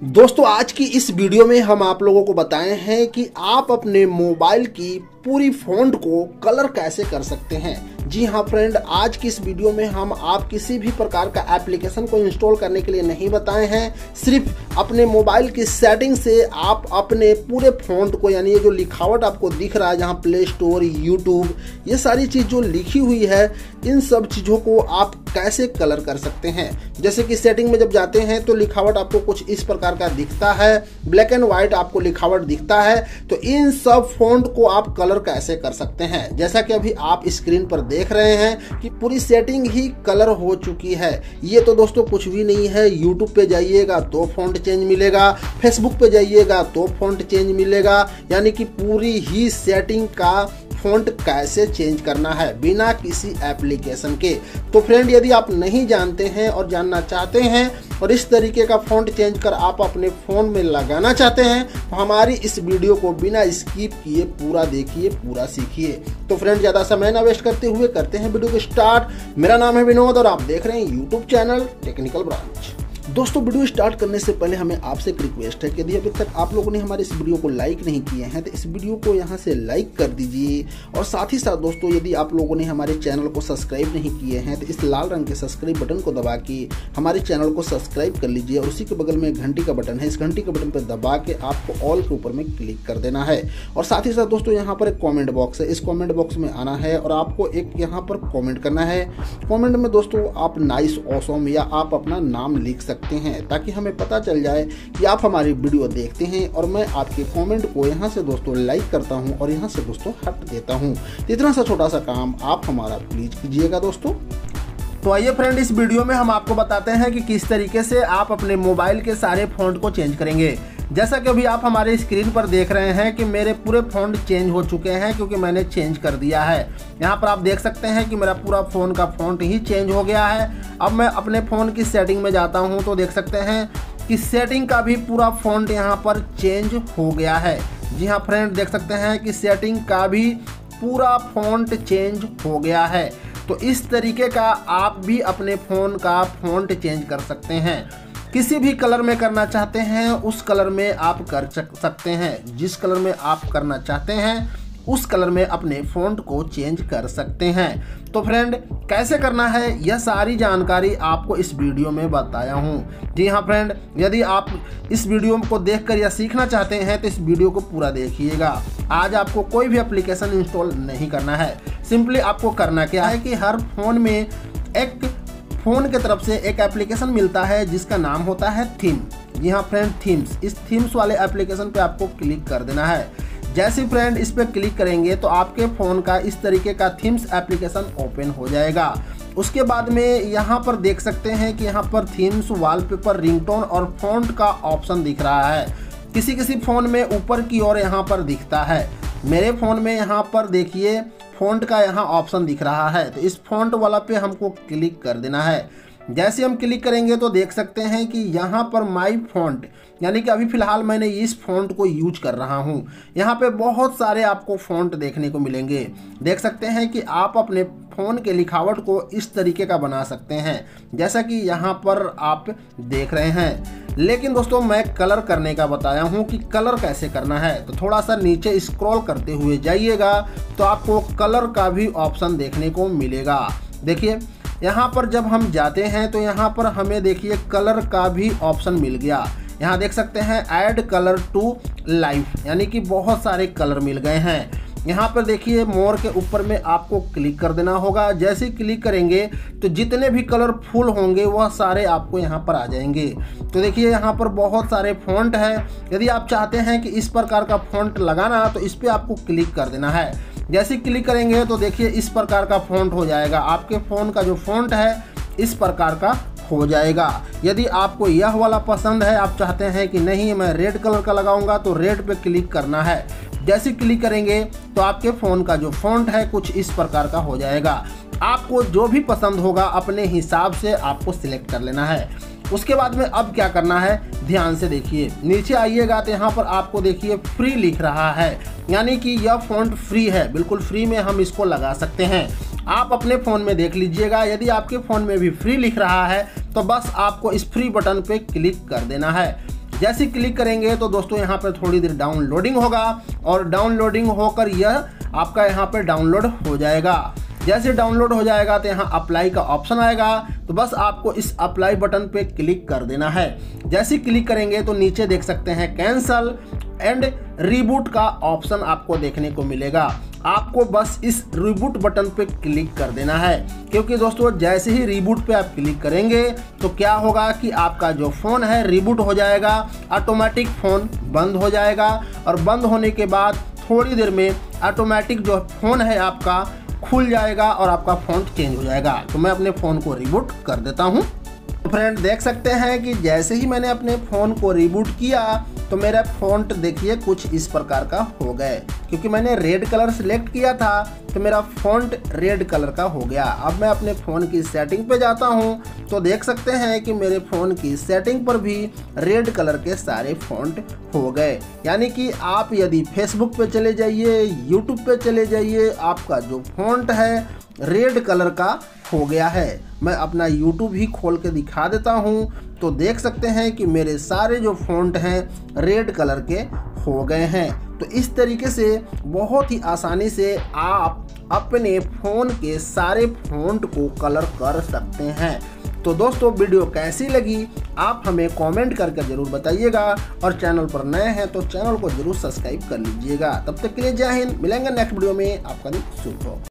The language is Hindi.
दोस्तों आज की इस वीडियो में हम आप लोगों को बताए हैं कि आप अपने मोबाइल की पूरी फ़ॉन्ट को कलर कैसे कर सकते हैं। जी हाँ फ्रेंड, आज की इस वीडियो में हम आप किसी भी प्रकार का एप्लीकेशन को इंस्टॉल करने के लिए नहीं बताए हैं। सिर्फ अपने मोबाइल की सेटिंग से आप अपने पूरे फ़ॉन्ट को, यानी ये जो लिखावट आपको दिख रहा है जहाँ प्ले स्टोर, यूट्यूब, ये सारी चीज़ जो लिखी हुई है, इन सब चीज़ों को आप कैसे कलर कर सकते हैं। जैसे कि सेटिंग में जब जाते हैं तो लिखावट आपको कुछ इस प्रकार का दिखता है, ब्लैक एंड व्हाइट आपको लिखावट दिखता है। तो इन सब फ़ॉन्ट को आप कलर कैसे कर सकते हैं। जैसा कि अभी आप स्क्रीन पर देख रहे हैं कि पूरी सेटिंग ही कलर हो चुकी है। ये तो दोस्तों कुछ भी नहीं है। यूट्यूब पे जाइएगा तो फ़ॉन्ट चेंज मिलेगा, फेसबुक पे जाइएगा तो फ़ॉन्ट चेंज मिलेगा, यानी कि पूरी ही सेटिंग का फ़ॉन्ट कैसे चेंज करना है बिना किसी एप्लीकेशन के। तो फ्रेंड, यदि आप नहीं जानते हैं और जानना चाहते हैं और इस तरीके का फ़ॉन्ट चेंज कर आप अपने फ़ोन में लगाना चाहते हैं तो हमारी इस वीडियो को बिना स्किप किए पूरा देखिए, पूरा सीखिए। तो फ्रेंड, ज़्यादा समय ना वेस्ट करते हुए करते हैं वीडियो को स्टार्ट। मेरा नाम है विनोद और आप देख रहे हैं यूट्यूब चैनल टेक्निकल ब्रांच। दोस्तों, वीडियो स्टार्ट करने से पहले हमें आपसे एक रिक्वेस्ट है कि यदि अभी तक आप लोगों ने हमारे इस वीडियो को लाइक नहीं किए हैं तो इस वीडियो को यहां से लाइक कर दीजिए। और साथ ही साथ दोस्तों, यदि आप लोगों ने हमारे चैनल को सब्सक्राइब नहीं किए हैं तो इस लाल रंग के सब्सक्राइब बटन को दबा के हमारे चैनल को सब्सक्राइब कर लीजिए। और उसी के बगल में घंटी का बटन है, इस घंटी के बटन पर दबा के आपको ऑल के ऊपर में क्लिक कर देना है। और साथ ही साथ दोस्तों, यहाँ पर एक कॉमेंट बॉक्स है, इस कॉमेंट बॉक्स में आना है और आपको एक यहाँ पर कॉमेंट करना है। कॉमेंट में दोस्तों आप नाइस, ऑसम या आप अपना नाम लिख सकते हैं ताकि हमें पता चल जाए कि आप हमारी वीडियो देखते हैं। और मैं आपके कमेंट को यहाँ से दोस्तों लाइक करता हूँ और यहाँ से दोस्तों हट देता हूँ। इतना सा छोटा सा काम आप हमारा प्लीज कीजिएगा दोस्तों। तो आइए फ्रेंड, इस वीडियो में हम आपको बताते हैं कि किस तरीके से आप अपने मोबाइल के सारे फ़ॉन्ट को चेंज करेंगे। जैसा कि अभी आप हमारे स्क्रीन पर देख रहे हैं कि मेरे पूरे फ़ॉन्ट चेंज हो चुके हैं क्योंकि मैंने चेंज कर दिया है। यहाँ पर आप देख सकते हैं कि मेरा पूरा फ़ोन का फ़ॉन्ट ही चेंज हो गया है। अब मैं अपने फ़ोन की सेटिंग में जाता हूँ तो देख सकते हैं कि सेटिंग का भी पूरा फ़ॉन्ट यहाँ पर चेंज हो गया है। जी हाँ फ्रेंड, देख सकते हैं कि सेटिंग का भी पूरा फ़ॉन्ट चेंज हो गया है। तो इस तरीके का आप भी अपने फ़ोन का फ़ॉन्ट चेंज कर सकते हैं। किसी भी कलर में करना चाहते हैं उस कलर में आप कर सकते हैं। जिस कलर में आप करना चाहते हैं उस कलर में अपने फ़ॉन्ट को चेंज कर सकते हैं। तो फ्रेंड, कैसे करना है यह सारी जानकारी आपको इस वीडियो में बताया हूँ। जी हाँ फ्रेंड, यदि आप इस वीडियो को देखकर यह सीखना चाहते हैं तो इस वीडियो को पूरा देखिएगा। आज आपको कोई भी एप्लीकेशन इंस्टॉल नहीं करना है। सिंपली आपको करना क्या है कि हर फ़ोन में एक फ़ोन की तरफ से एक एप्लीकेशन मिलता है जिसका नाम होता है थीम। जी हाँ फ्रेंड, थीम्स। इस थीम्स वाले एप्लीकेशन पे आपको क्लिक कर देना है। जैसे फ्रेंड इस पर क्लिक करेंगे तो आपके फ़ोन का इस तरीके का थीम्स एप्लीकेशन ओपन हो जाएगा। उसके बाद में यहाँ पर देख सकते हैं कि यहाँ पर थीम्स, वॉलपेपर, रिंगटोन और फ़ॉन्ट का ऑप्शन दिख रहा है। किसी किसी फ़ोन में ऊपर की ओर यहाँ पर दिखता है। मेरे फ़ोन में यहाँ पर देखिए फ़ॉन्ट का यहाँ ऑप्शन दिख रहा है। तो इस फ़ॉन्ट वाला पे हमको क्लिक कर देना है। जैसे हम क्लिक करेंगे तो देख सकते हैं कि यहाँ पर माई फ़ॉन्ट, यानी कि अभी फ़िलहाल मैंने इस फ़ॉन्ट को यूज कर रहा हूँ। यहाँ पे बहुत सारे आपको फ़ॉन्ट देखने को मिलेंगे। देख सकते हैं कि आप अपने फ़ोन के लिखावट को इस तरीके का बना सकते हैं जैसा कि यहाँ पर आप देख रहे हैं। लेकिन दोस्तों, मैं कलर करने का बताया हूँ कि कलर कैसे करना है। तो थोड़ा सा नीचे स्क्रॉल करते हुए जाइएगा तो आपको कलर का भी ऑप्शन देखने को मिलेगा। देखिए, यहाँ पर जब हम जाते हैं तो यहाँ पर हमें देखिए कलर का भी ऑप्शन मिल गया। यहाँ देख सकते हैं ऐड कलर टू लाइफ, यानी कि बहुत सारे कलर मिल गए हैं। यहाँ पर देखिए मोर के ऊपर में आपको क्लिक कर देना होगा। जैसे ही क्लिक करेंगे तो जितने भी कलरफुल होंगे वह सारे आपको यहाँ पर आ जाएंगे। तो देखिए यहाँ पर बहुत सारे फ़ॉन्ट हैं। यदि आप चाहते हैं कि इस प्रकार का फ़ॉन्ट लगाना तो इस पर आपको क्लिक कर देना है। जैसे क्लिक करेंगे तो देखिए इस प्रकार का फ़ॉन्ट हो जाएगा। आपके फ़ोन का जो फ़ॉन्ट है इस प्रकार का हो जाएगा। यदि आपको यह वाला पसंद है, आप चाहते हैं कि नहीं मैं रेड कलर का लगाऊंगा, तो रेड पे क्लिक करना है। जैसे क्लिक करेंगे तो आपके फ़ोन का जो फ़ॉन्ट है कुछ इस प्रकार का हो जाएगा। आपको जो भी पसंद होगा अपने हिसाब से आपको सिलेक्ट कर लेना है। उसके बाद में अब क्या करना है, ध्यान से देखिए। नीचे आइएगा तो यहाँ पर आपको देखिए फ्री लिख रहा है, यानी कि यह फ़ॉन्ट फ्री है, बिल्कुल फ्री में हम इसको लगा सकते हैं। आप अपने फ़ोन में देख लीजिएगा। यदि आपके फ़ोन में भी फ्री लिख रहा है तो बस आपको इस फ्री बटन पे क्लिक कर देना है। जैसे क्लिक करेंगे तो दोस्तों यहाँ पे थोड़ी देर डाउनलोडिंग होगा और डाउनलोडिंग होकर यह आपका यहाँ पे डाउनलोड हो जाएगा। जैसे डाउनलोड हो जाएगा तो यहाँ अप्लाई का ऑप्शन आएगा, तो बस आपको इस अप्लाई बटन पे क्लिक कर देना है। जैसे क्लिक करेंगे तो नीचे देख सकते हैं कैंसल एंड रीबूट का ऑप्शन आपको देखने को मिलेगा। आपको बस इस रीबूट बटन पे क्लिक कर देना है, क्योंकि दोस्तों जैसे ही रीबूट पे आप क्लिक करेंगे तो क्या होगा कि आपका जो फ़ोन है रीबूट हो जाएगा, ऑटोमेटिक फ़ोन बंद हो जाएगा और बंद होने के बाद थोड़ी देर में ऑटोमेटिक जो फ़ोन है आपका खुल जाएगा और आपका फ़ॉन्ट चेंज हो जाएगा। तो मैं अपने फ़ोन को रिबूट कर देता हूँ। तो फ्रेंड देख सकते हैं कि जैसे ही मैंने अपने फ़ोन को रिबूट किया तो मेरा फ़ॉन्ट देखिए कुछ इस प्रकार का हो गए, क्योंकि मैंने रेड कलर सिलेक्ट किया था तो मेरा फ़ॉन्ट रेड कलर का हो गया। अब मैं अपने फ़ोन की सेटिंग पे जाता हूँ तो देख सकते हैं कि मेरे फ़ोन की सेटिंग पर भी रेड कलर के सारे फ़ॉन्ट हो गए। यानी कि आप यदि फेसबुक पे चले जाइए, यूट्यूब पे चले जाइए, आपका जो फ़ॉन्ट है रेड कलर का हो गया है। मैं अपना यूट्यूब ही खोल के दिखा देता हूँ तो देख सकते हैं कि मेरे सारे जो फ़ॉन्ट हैं रेड कलर के हो गए हैं। तो इस तरीके से बहुत ही आसानी से आप अपने फ़ोन के सारे फ़ॉन्ट को कलर कर सकते हैं। तो दोस्तों वीडियो कैसी लगी आप हमें कमेंट करके ज़रूर बताइएगा और चैनल पर नए हैं तो चैनल को ज़रूर सब्सक्राइब कर लीजिएगा। तब तक के लिए जय हिंद, मिलेंगे नेक्स्ट वीडियो में। आपका दिन शुभ हो।